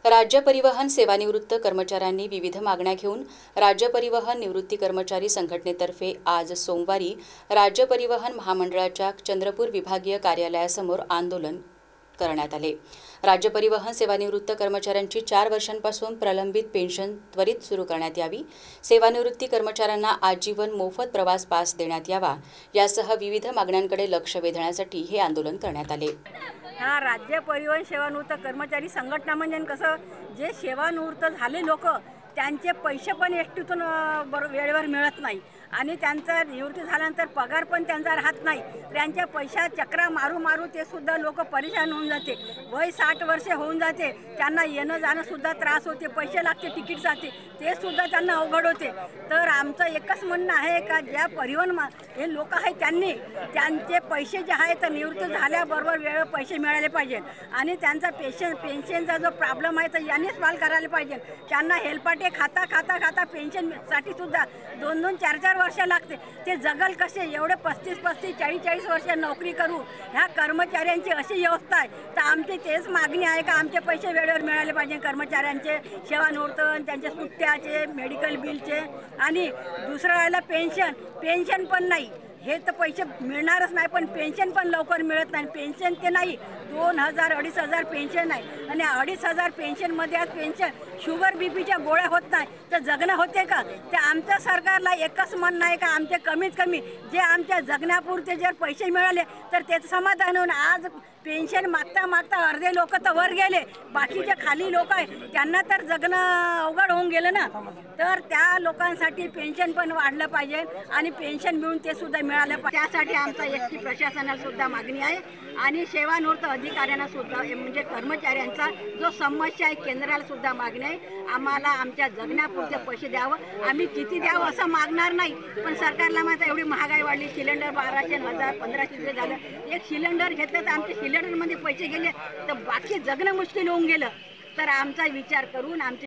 राज्य परिवहन सेवानिवृत्त कर्मचाऱ्यांनी विविध मागण्या घेऊन राज्य परिवहन निवृत्ती कर्मचारी संघटनेतर्फे आज सोमवारी राज्य परिवहन महामंडळाच्या चंद्रपूर विभागीय कार्यालयासमोर आंदोलन करण्यात आले। राज्य परिवहन सेवानिवृत्त कर्मचाऱ्यांची 4 वर्षांपासून प्रलंबित पेन्शन त्वरित सुरू करण्यात यावी, सेवानिवृत्ती कर्मचाऱ्यांना आजीवन मोफत प्रवास पास देण्यात यावा यासह विविध मागण्यांकडे लक्ष वेधण्यासाठी हे आंदोलन करण्यात आले। हा राज्य परिवहन सेवानिवृत्त कर्मचारी संघटना म्हणजे कसं, जे सेवानिवृत्त झाले लोक त्यांचे पैसे पण एसटीतून वेळेवर मिळत नाही आणि त्यांचा निवृत्ती झाल्यानंतर पगार पण त्यांचा राहत नाही। त्यांच्या पैशात चक्रा मारू मारू ते सुद्धा लोक परेशान होऊन जाते। वय 60 वर्षे होऊन जाते, त्यांना येणं जाणं सुद्धा त्रास होते, पैसे लागते, तिकीट जाते, ते सुद्धा त्यांना अवघड होते। तर आमचं एकच म्हणणं आहे का ज्या परिवहन हे लोक आहेत त्यांनी त्यांचे पैसे जे आहेत तर निवृत्त झाल्याबरोबर वेळेवर पैसे मिळाले पाहिजे आणि त्यांचा पेन्शनचा जो प्रॉब्लेम आहे तर यांनीच सॉल्व करायला पाहिजे। त्यांना हेल्पाटे खाता पेन्शनसाठी सुद्धा 2-2, 4-4 वर्ष लागते। ते जगल कसे? एवढे 35, 40 वर्ष नोकरी करू ह्या कर्मचाऱ्यांची अशी व्यवस्था आहे। तर आमची तेच मागणी आहे का आमचे पैसे वेळेवर मिळाले पाहिजे, कर्मचाऱ्यांचे सेवानिवृत्त, त्यांच्या सुट्ट्याचे, मेडिकल बिलचे आणि दुसरं राहिलं पेन्शन पण नाही। हे तर पैसे मिळणारच नाही, पण पेन्शन पण लवकर मिळत नाही। पेन्शन ते नाही, 2000-2500 पेन्शन आहे आणि 2500 पेन्शनमध्ये आज पेन्शन शुगर बीपीच्या गोळ्या होत नाही तर जगणं होते का? ते आमच्या सरकारला एकच म्हणणं आहे का आमचे कमीत कमी जे आमच्या जगण्यापुरते जर पैसे मिळाले तर त्याचं समाधान होऊन आज पेन्शन मागता अर्धे लोक तर वर गेले, बाकीचे खाली लोक आहे त्यांना तर जगणं अवघड होऊन गेलं ना। तर त्या लोकांसाठी पेन्शन पण वाढलं पाहिजे आणि पेन्शन मिळून ते सुद्धा मिळालं पाहिजे। त्यासाठी आमचा एसटी प्रशासनाला सुद्धा मागणी आहे आणि सेवानिवृत्त अधिकाऱ्यांना सुद्धा म्हणजे कर्मचाऱ्यांचा जो समस्या आहे केंद्राला सुद्धा मागणी आहे। आम्हाला आमच्या जगण्यापुरते पैसे द्यावं, आम्ही किती द्यावं असं मागणार नाही, पण सरकारला मात्र एवढी महागाई वाढली, सिलेंडर 1200, 1000, 1500 झालं। एक सिलेंडर घेतलं तर आमचे सिलेंडरमध्ये पैसे गेले तर बाकी जगणं मुश्किल होऊन गेलं। तर आमचा विचार करून आमचे